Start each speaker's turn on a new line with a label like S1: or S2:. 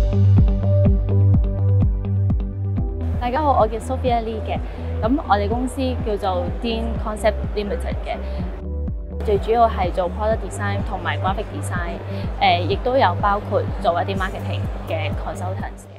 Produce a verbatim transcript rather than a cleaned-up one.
S1: 大家好，我叫 Sophia Lee 嘅，咁我哋公司叫做 Ddiin Concept Limited 嘅，最主要係做 product design 同埋 graphic design， 誒亦都有包括做一啲 marketing 嘅 consultants 嘅。